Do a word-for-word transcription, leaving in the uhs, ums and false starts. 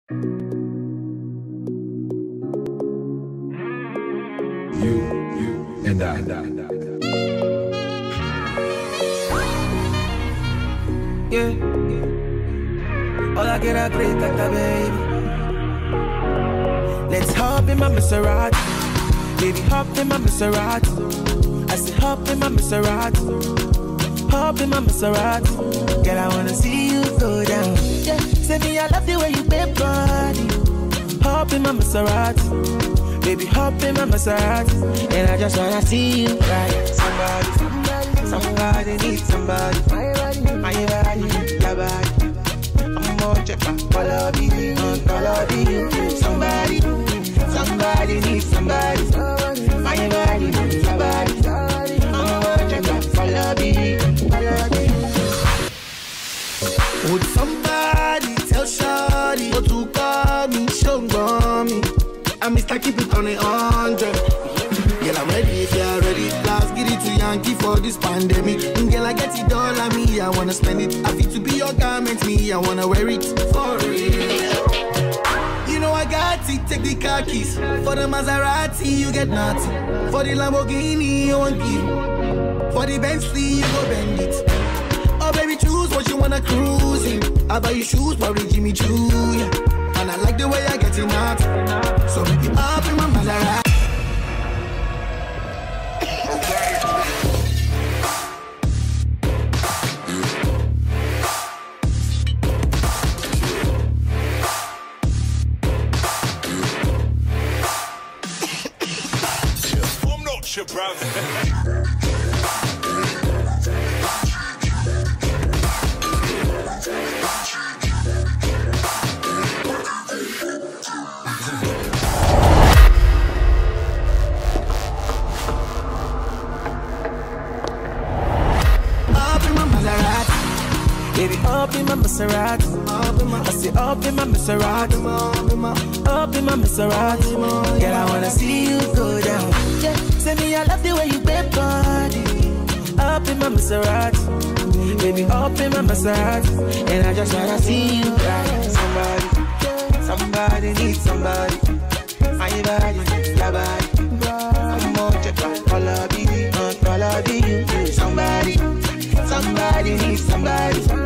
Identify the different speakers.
Speaker 1: You, you, and I. And I.
Speaker 2: Yeah. Hola, get a great tata, baby. Let's hop in my Maserati. Baby, hop in my Maserati. I say hop in my Maserati. Hop in my Maserati. Girl, I wanna see you go down. Yeah. Say me, I love the way you bend body. Hop in my Maserati. Baby, hop in my Maserati. And I just wanna see you right. Somebody, somebody, somebody needs somebody. My body, your body. I'm more check my follow me, follow me. Somebody, somebody needs somebody. My body, your body. I'm more check my follow me, follow me. Would somebody tell Shawty what to call me? Show me. I'm Mister Keep It on a hundred. Girl, I'm ready if you're ready. Last get it to Yankee for this pandemic. Girl, I get it all on me, I wanna spend it. I feel to be your garment, me, I wanna wear it for real. You know I got it, take the car keys. For the Maserati, you get nothing. For the Lamborghini, you won't give. For the Bentley, you go bend it. Oh baby, choose what you wanna cruise in. I buy you shoes, probably Jimmy Choo, yeah. And I like the way I get it out. So make it up in my Maserati.
Speaker 3: I'm not your brother.
Speaker 2: Baby, up in my Maserati. I say up in my Maserati. Up in my Maserati. Girl, I wanna see you go down. Yeah. Say me, I love the way you bend body. Up in my Maserati. Baby, up in my Maserati. And I just wanna see you right. Somebody, somebody needs somebody. My body, your body. I'm more check out all of you, all of you. Somebody, somebody needs somebody.